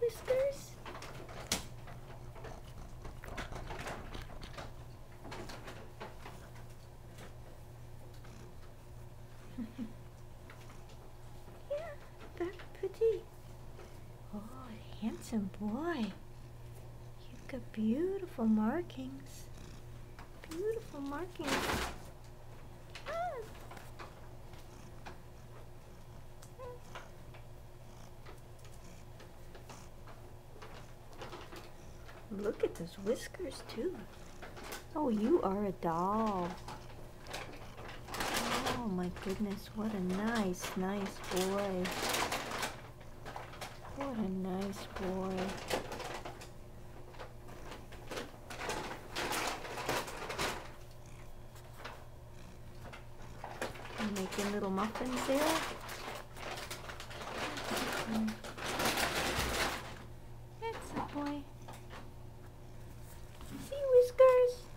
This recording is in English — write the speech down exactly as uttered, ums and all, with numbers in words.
Whiskers? Yeah, very pretty. Oh, handsome boy. You've got beautiful markings. Beautiful markings. Ah. Look at those whiskers too. Oh, you are a doll. Oh my goodness, what a nice, nice boy. What a nice boy. You making little muffins there? Mm. That's a boy. See, Whiskers?